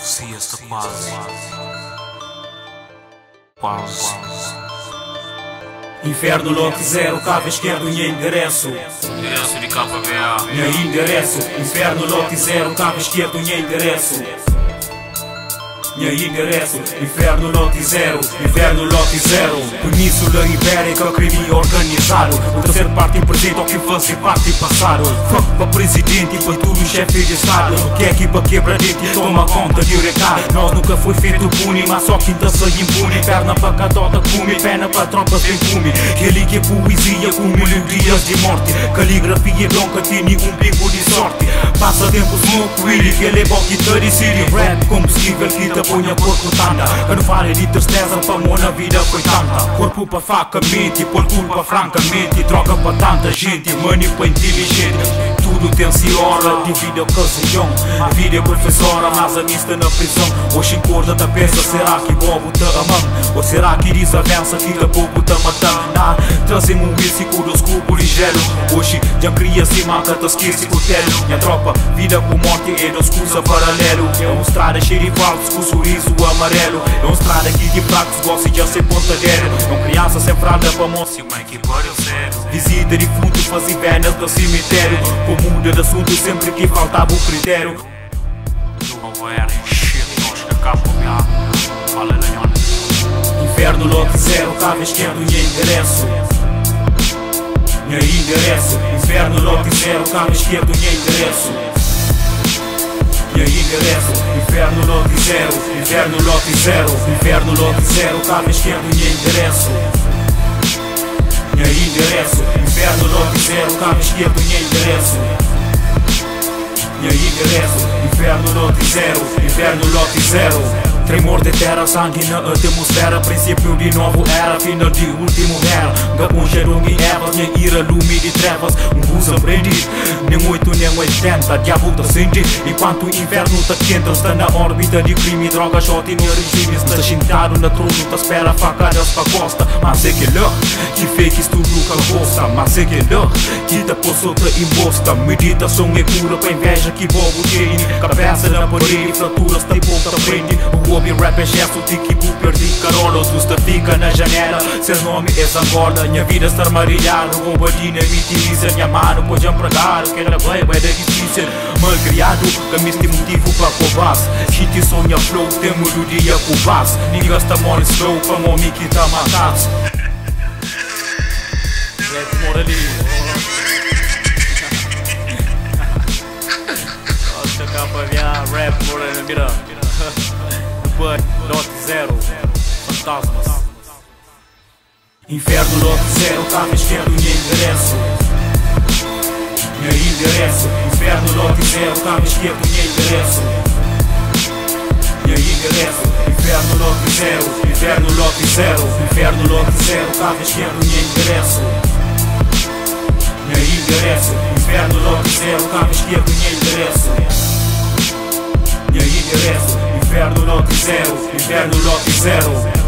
profecia-se quase. Inferno lote zero, cava esquerdo, minha endereço. Endereço de KBA. Minha endereço. Inferno lote zero, cava esquerdo, minha endereço. Minha endereço, inferno lote zero, inferno lote zero. Península Ibérica, crime organizado. O terceiro parte presente ao que fazer parte passado. Fuck para presidente e para tudo chefe de estado. Que é que para quebra dente e toma conta de recado. Nós nunca foi feito pune, mas só quinta sai impune. Perna para catota, cume, pena para tropas de cume. Relíquia, poesia com melodias de morte. Caligrafia bronca, tem um bico de sorte. Passa tempo, smoke, really, que ele é boquita de city. Rap, combustível, que ponha corpo tanda. Que não fale de tristeza, para mão na vida foi tanta. Corpo para faca, mente, por culpa francamente. Droga para tanta gente, money para inteligente. Tudo tem hora, divide a ocasião. A vida é professora, mas a mista na prisão. Hoje encorda da peça, será que bobo tá amando? Ou será que diz avança que da bobo tá matando? Trazemos um risco dos cubos ligeiros. Hoje já cria se mata, te esquece o telo. Minha tropa, vida com morte é dos cursos paralelo. É uma estrada cheia de falsos com sorriso amarelo. É uma estrada aqui de fracos, gosta de ser pontadeiro. É uma criança sem fralda para moça e mãe que pariu sério. Visita de fundo, fazer pernas do cemitério. Com muda de assunto sempre que faltava o critério. Não era shit, nós que acabam a fala lenhona. Inferno lote zero, cava esquerdo, minha endereço. Minha endereço. Inferno lote zero, cava esquerdo, minha endereço. Minha endereço. Inferno lote zero, inferno lote zero. Inferno lote zero, cava esquerdo, minha endereço. Minha endereço. Inferno lote zero, cava esquerdo, minha endereço. Minha endereço. Inferno lote zero, inferno lote zero. Tremor de terra, sangue na atmosfera. Princípio de novo era, final de último era. Gabon, Jerome e Evas, minha ira, lume de trevas. Busa prendi, nem 8 nem 80. Diabo tá sentindo, enquanto o inferno tá quente. Está na órbita de crime, droga, shot e no regime. Está sentado na trono, tá espera facadas pra costa. Mas é que lá, que fake isso tudo nunca gosta. Mas é que lá, que tá por outra imposta. Meditação é cura pra inveja que bobo tem. Cabeça na parede, fraturas tá ponta prende. O hobby rap é gesto, tiki-bu, perdi carola. Justa fica na janela, seu nome é Zangola. Minha vida está marilhada, rouba dinamite, diz minha mano, pode empregar. O que era bem, vai dar difícil. Mal criado, camis tem motivo para covarde. Shit sonha flow, tem melodia com base. Ninguém está morrendo slow, para o homem que tá matado. Rap morali. Nossa, capa via rap morali, mira. Lote zero, fantasmas. Inferno lote zero, cava esquerdo, minha endereço. Minha endereço. Inferno lote zero, cava esquerdo, minha endereço. Minha endereço. Inferno lote zero, inferno lote zero. Inferno lote zero, cava esquerdo, minha endereço. Minha endereço. Inferno lote zero, cava esquerdo, minha endereço. Minha endereço. Inferno lote zero, inferno lote zero.